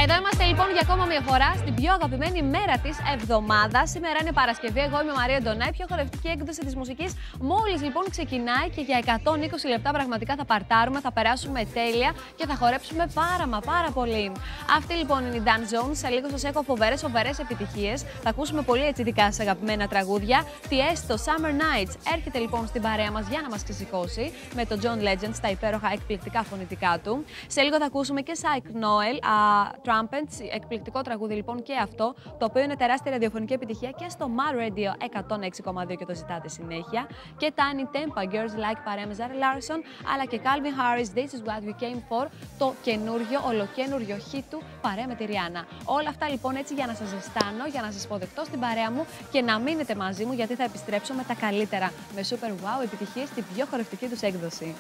Εδώ είμαστε λοιπόν για ακόμα μια φορά στην πιο αγαπημένη μέρα της εβδομάδας. Σήμερα είναι Παρασκευή. Εγώ είμαι η Μαρία Ντονά, η πιο χορευτική έκδοση της μουσικής. Μόλις λοιπόν ξεκινάει και για 120 λεπτά πραγματικά θα παρτάρουμε, θα περάσουμε τέλεια και θα χορέψουμε πάρα πολύ. Αυτή λοιπόν είναι η Dance Zone. Σε λίγο σας έχω φοβερές επιτυχίες. Θα ακούσουμε πολύ έτσι δικά σας αγαπημένα τραγούδια. Tiesto, Summer Nights έρχεται λοιπόν στην παρέα μας για να μας ξεσηκώσει με τον John Legend στα υπέροχα εκπληκτικά φωνητικά του. Σε λίγο θα ακούσουμε και Psych Noel, Trumpets, εκπληκτικό τραγούδι λοιπόν και αυτό, το οποίο είναι τεράστια ραδιοφωνική επιτυχία και στο Mad Radio 106,2 και το ζητάτε συνέχεια. Και Tiny Tempa, Girls Like παρέα με Zara Larsson, αλλά και Calvin Harris, This is what we came for, το καινούριο, ολοκένουργιο hit του παρέα με τη Rihanna. Όλα αυτά λοιπόν έτσι για να σας ζεστάνω, για να σας υποδεχτώ στην παρέα μου και να μείνετε μαζί μου γιατί θα επιστρέψω με τα καλύτερα, με super wow επιτυχίες στην πιο χορευτική τους έκδοση.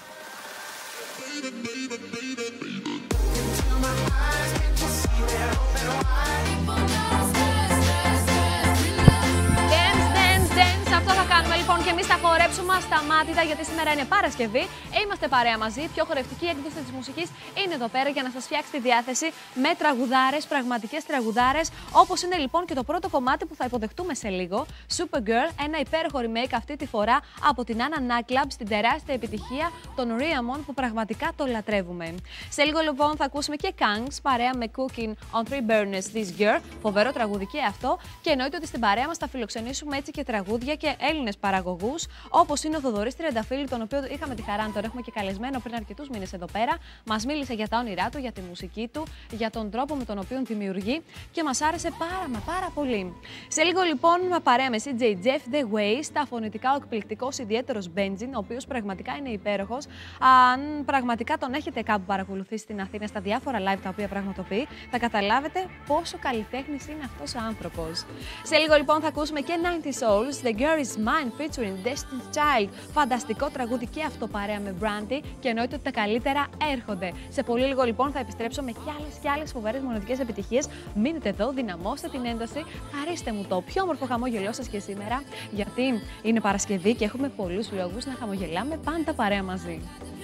Αυτό θα κάνουμε λοιπόν και εμείς θα χορέψουμε ασταμάτητα γιατί σήμερα είναι Παρασκευή. Είμαστε παρέα μαζί. Η πιο χορευτική έκδοση της μουσικής είναι εδώ πέρα για να σας φτιάξει τη διάθεση με τραγουδάρες, πραγματικές τραγουδάρες. Όπως είναι λοιπόν και το πρώτο κομμάτι που θα υποδεχτούμε σε λίγο. Supergirl, ένα υπέροχο remake αυτή τη φορά από την Anna Naklab στην τεράστια επιτυχία των Riamon που πραγματικά το λατρεύουμε. Σε λίγο λοιπόν θα ακούσουμε και Kangs παρέα με Cooking on Three Burners This Girl. Φοβερό τραγούδι και αυτό. Και εννοείται ότι στην παρέα μας θα φιλοξενήσουμε έτσι και τραγούδια και Έλληνες παραγωγούς, όπως είναι ο Θοδωρής Τριανταφύλλου, τον οποίο είχαμε τη χαρά να τον έχουμε και καλεσμένο πριν αρκετούς μήνες εδώ πέρα. Μας μίλησε για τα όνειρά του, για τη μουσική του, για τον τρόπο με τον οποίο δημιουργεί και μας άρεσε πάρα πολύ. Σε λίγο λοιπόν παρέα με CJ Jeff The Way, στα φωνητικά ο εκπληκτικός ιδιαίτερος Benjin, ο οποίος πραγματικά είναι υπέροχος. Αν πραγματικά τον έχετε κάπου παρακολουθήσει στην Αθήνα στα διάφορα live τα οποία πραγματοποιεί, θα καταλάβετε πόσο καλλιτέχνης είναι αυτός ο άνθρωπος. Σε λίγο λοιπόν θα ακούσουμε και 90 Souls, The Girl is Mine featuring Destiny's Child. Φανταστικό τραγούδι και αυτό παρέα με Brandy και εννοείται ότι τα καλύτερα έρχονται. Σε πολύ λίγο λοιπόν θα επιστρέψω με κι άλλες φοβερές μοναδικές επιτυχίες. Μείνετε εδώ, δυναμώστε την ένταση, χαρίστε μου το πιο όμορφο χαμόγελό σας και σήμερα, γιατί είναι Παρασκευή και έχουμε πολλούς λόγους να χαμογελάμε πάντα παρέα μαζί.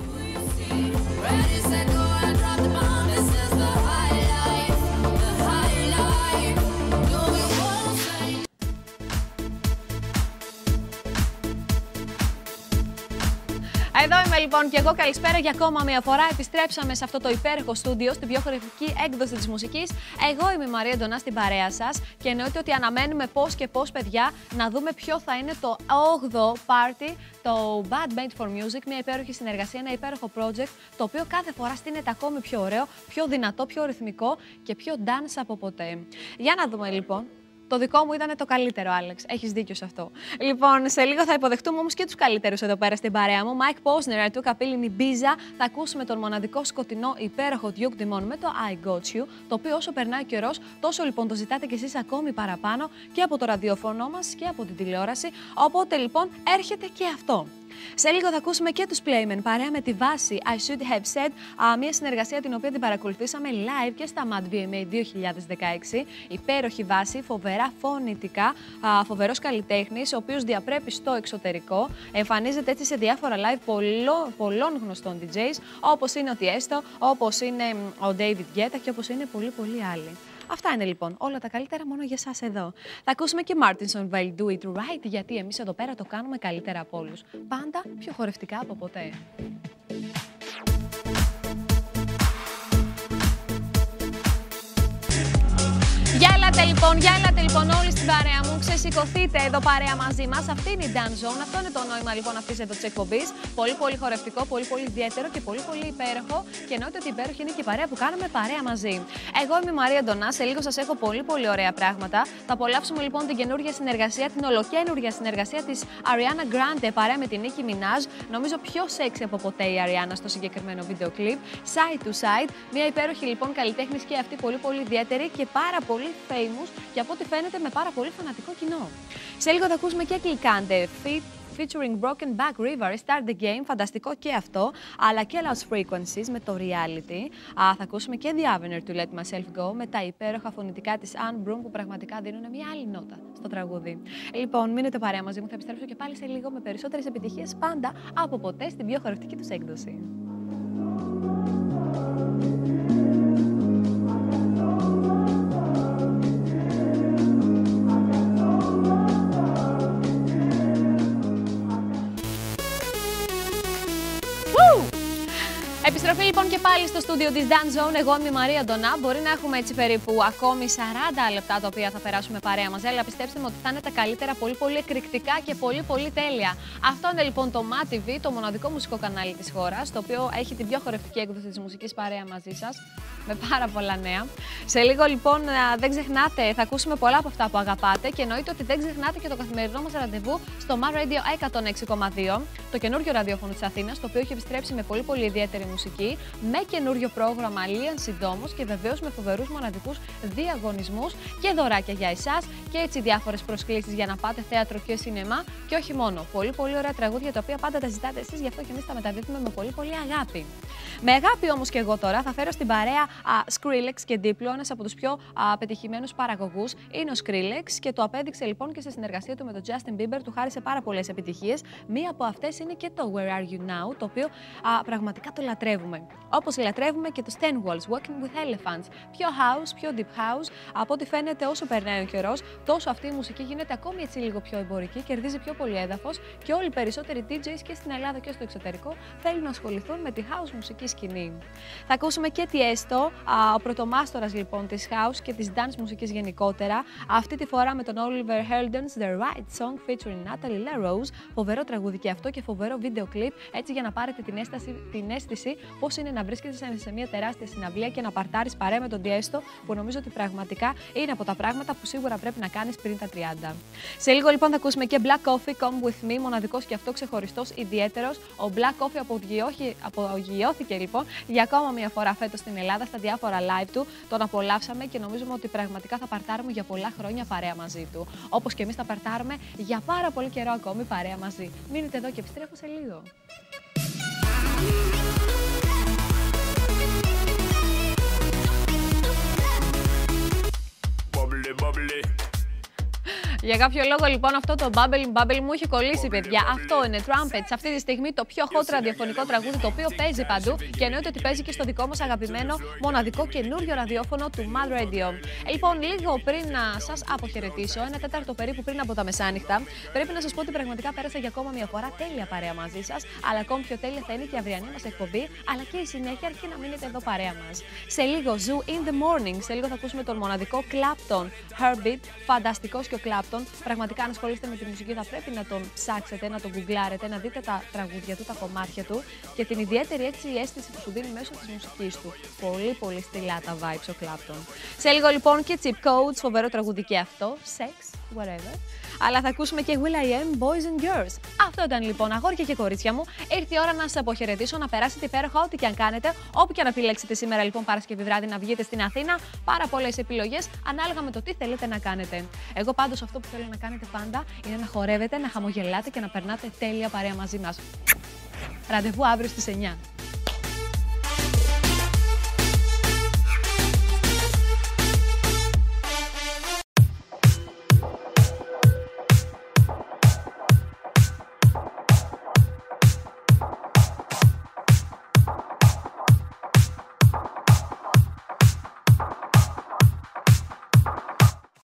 Εδώ είμαι λοιπόν και εγώ. Καλησπέρα για ακόμα μια φορά. Επιστρέψαμε σε αυτό το υπέροχο στούντιο, στην πιο χορευτική έκδοση της μουσικής. Εγώ είμαι η Μαρία Ντονά στην παρέα σας και εννοείται ότι αναμένουμε πώς, παιδιά, να δούμε ποιο θα είναι το 8ο party, το Bad Band for Music. Μια υπέροχη συνεργασία, ένα υπέροχο project, το οποίο κάθε φορά στείνεται ακόμη πιο ωραίο, πιο δυνατό, πιο ρυθμικό και πιο dance από ποτέ. Για να δούμε λοιπόν. Το δικό μου ήταν το καλύτερο, Άλεξ. Έχεις δίκιο σε αυτό. Λοιπόν, σε λίγο θα υποδεχτούμε όμως και τους καλύτερους εδώ πέρα στην παρέα μου. Mike Posner, Αρτού Καπίλινη, Μπίζα. Θα ακούσουμε τον μοναδικό σκοτεινό υπέροχο Duke Dimon με το I Got You. Το οποίο όσο περνάει ο καιρός, τόσο λοιπόν το ζητάτε κι εσείς ακόμη παραπάνω και από το ραδιόφωνο μας και από την τηλεόραση. Οπότε λοιπόν έρχεται και αυτό. Σε λίγο θα ακούσουμε και τους Playmen παρέα με τη βάση I Should Have Said, μια συνεργασία την οποία την παρακολουθήσαμε live και στα Mad VMA 2016. Υπέροχη βάση, φοβερά φωνητικά, φοβερός καλλιτέχνης, ο οποίος διαπρέπει στο εξωτερικό. Εμφανίζεται έτσι σε διάφορα live πολλών γνωστών DJs, όπως είναι ο Tiesto, όπως είναι ο David Guetta και όπως είναι πολλοί άλλοι. Αυτά είναι λοιπόν όλα τα καλύτερα μόνο για εσάς εδώ. Θα ακούσουμε και Martinson Vale Do It Right, γιατί εμείς εδώ πέρα το κάνουμε καλύτερα από όλους. Πάντα πιο χορευτικά από ποτέ. Για έλατε λοιπόν όλοι στην παρέα μου. Ξεσηκωθείτε εδώ παρέα μαζί μας. Αυτή είναι η Dance Zone. Αυτό είναι το νόημα λοιπόν αυτής εδώ της εκπομπής. Πολύ χορευτικό, πολύ ιδιαίτερο και πολύ υπέροχο. Και εννοείται ότι υπέροχη είναι και η παρέα που κάνουμε παρέα μαζί. Εγώ είμαι η Μαρία Ντονά. Σε λίγο σας έχω πολύ ωραία πράγματα. Θα απολαύσουμε λοιπόν την καινούργια συνεργασία, την ολοκένουργια συνεργασία της Ariana Grande παρέα με την Nicki Minaj. Νομίζω πιο σεξι από ποτέ η Ariana στο συγκεκριμένο βίντεο κλιπ. Side to side. Μια υπέροχη λοιπόν καλλιτέχνης και αυτή πολύ ιδιαίτερη και πάρα πολύ famous και από ό,τι φαίνεται με πάρα πολύ φανατικό κοινό. Σε λίγο θα ακούσουμε και Glicante featuring Broken Back River, Start the Game, φανταστικό και αυτό, αλλά και Lost Frequencies με το Reality. Θα ακούσουμε και The Avener to Let Myself Go με τα υπέροχα φωνητικά της Anne Broom που πραγματικά δίνουν μια άλλη νότα στο τραγούδι. Λοιπόν, μείνετε παρέα μαζί μου, θα επιστρέψω και πάλι σε λίγο με περισσότερες επιτυχίες πάντα από ποτέ στην πιο χορευτική τους έκδοση. Επιστροφή λοιπόν και πάλι στο στούντιο της Dance Zone. Εγώ είμαι η Μαρία Ντονά. Μπορεί να έχουμε έτσι περίπου ακόμη 40 λεπτά τα οποία θα περάσουμε παρέα μαζί, αλλά πιστέψτε με ότι θα είναι τα καλύτερα, πολύ πολύ εκρηκτικά και πολύ πολύ τέλεια. Αυτό είναι λοιπόν το MATV, το μοναδικό μουσικό κανάλι της χώρας, το οποίο έχει την πιο χορευτική έκδοση της μουσικής παρέα μαζί σας, με πάρα πολλά νέα. Σε λίγο λοιπόν δεν ξεχνάτε, θα ακούσουμε πολλά από αυτά που αγαπάτε και εννοείται ότι δεν ξεχνάτε και το καθημερινό μας ραντεβού στο MAR Radio 106,2, το καινούριο ραδιόφωνο της Αθήνας, το οποίο έχει επιστρέψει με πολύ πολύ ιδιαίτερη μουσική, με καινούριο πρόγραμμα λίαν συντόμως και βεβαίως με φοβερούς μοναδικούς διαγωνισμούς και δωράκια για εσάς και έτσι διάφορες προσκλήσεις για να πάτε θέατρο και σινεμά και όχι μόνο. Πολύ πολύ ωραία τραγούδια τα οποία πάντα τα ζητάτε εσείς, γι' αυτό και εμείς τα μεταδίδουμε με πολύ πολύ αγάπη. Με αγάπη όμως και εγώ τώρα θα φέρω στην παρέα Skrillex και Diplo, ένας από τους πιο πετυχημένους παραγωγούς είναι ο Skrillex και το απέδειξε λοιπόν και σε συνεργασία του με τον Justin Bieber, του χάρισε πάρα πολλές επιτυχίες. Μία από αυτές είναι και το Where Are You Now, το οποίο πραγματικά το λατρεύουμε. Όπως λατρεύουμε και το Stonewalls, Walking with Elephants. Πιο house, πιο deep house. Από ό,τι φαίνεται, όσο περνάει ο καιρός, τόσο αυτή η μουσική γίνεται ακόμη έτσι λίγο πιο εμπορική, κερδίζει πιο πολύ έδαφος και όλοι οι περισσότεροι DJs και στην Ελλάδα και στο εξωτερικό θέλουν να ασχοληθούν με τη house μουσική σκηνή. Θα ακούσουμε και Tiesto, ο πρωτομάστορας λοιπόν της house και της dance μουσικής γενικότερα. Αυτή τη φορά με τον Oliver Heldens, The Right Song featuring Natalie LaRose. Φοβερό τραγούδι και αυτό και φοβερό βίντεο κλιπ, έτσι για να πάρετε την αίσθηση πώς είναι να βρίσκεσαι σε μια τεράστια συναυλία και να παρτάρεις παρέα με τον Tiesto, που νομίζω ότι πραγματικά είναι από τα πράγματα που σίγουρα πρέπει να κάνεις πριν τα 30. Σε λίγο λοιπόν θα ακούσουμε και Black Coffee, Come With Me, μοναδικός και αυτό ξεχωριστός, ιδιαίτερος. Ο Black Coffee απογειώθηκε λοιπόν για ακόμα μια φορά φέτος στην Ελλάδα στα διάφορα live του. Τον απολαύσαμε και νομίζουμε ότι πραγματικά θα παρτάρουμε για πολλά χρόνια παρέα μαζί του. Όπως και εμείς θα παρτάρουμε για πάρα πολύ καιρό ακόμη παρέα μαζί. Μείνετε εδώ και επιστρέφω σε λίγο. Για κάποιο λόγο λοιπόν αυτό το Bubble μου είχε κολλήσει, παιδιά. Αυτό είναι Trumpets. Αυτή τη στιγμή το πιο hot ραδιοφωνικό τραγούδι, το οποίο παίζει παντού και εννοείται ότι παίζει και στο δικό μας αγαπημένο μοναδικό καινούριο ραδιόφωνο του MAD Radio. Λοιπόν, λίγο πριν να σας αποχαιρετήσω, 1/4 περίπου πριν από τα μεσάνυχτα, πρέπει να σας πω ότι πραγματικά πέρασα για ακόμα μια φορά τέλεια παρέα μαζί σας. Αλλά ακόμη πιο τέλεια θα είναι και η αυριανή μας εκπομπή, αλλά και η συνέχεια, αρκεί να μείνετε εδώ παρέα μας. Σε λίγο Zoo in the Morning, σε λίγο θα ακούσουμε τον μοναδικό Clapton, Heartbeat, φανταστικός και ο Clapton. Πραγματικά, αν ασχολείστε με τη μουσική, θα πρέπει να τον ψάξετε, να τον γκουγκλάρετε, να δείτε τα τραγούδια του, τα κομμάτια του και την ιδιαίτερη έτσι αίσθηση που σου δίνει μέσω της μουσικής του. Πολύ, πολύ στυλά τα vibes ο Clapton. Σε λίγο λοιπόν και Chip Codes, φοβερό τραγούδι και αυτό, Sex, whatever. Αλλά θα ακούσουμε και will.i.am, Boys and Girls. Αυτό ήταν λοιπόν, αγόρια και κορίτσια μου. Ήρθε η ώρα να σας αποχαιρετήσω, να περάσετε υπέροχα ό,τι και αν κάνετε. Όπου και αν επιλέξετε σήμερα λοιπόν Παρασκευή βράδυ να βγείτε στην Αθήνα, πάρα πολλές επιλογές ανάλογα με το τι θέλετε να κάνετε. Εγώ πάντως αυτό που θέλω να κάνετε πάντα είναι να χορεύετε, να χαμογελάτε και να περνάτε τέλεια παρέα μαζί μας. Ραντεβού αύριο στις 9.